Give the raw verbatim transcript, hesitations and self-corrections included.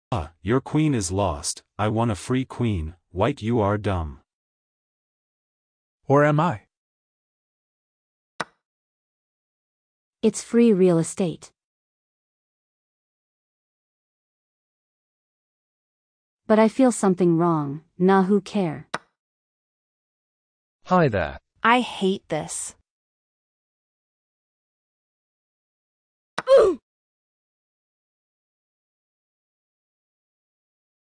Ah, your queen is lost. I want a free queen. White, you are dumb. Or am I? It's free real estate. But I feel something wrong. Nah, who care? Hi there. I hate this. Ooh!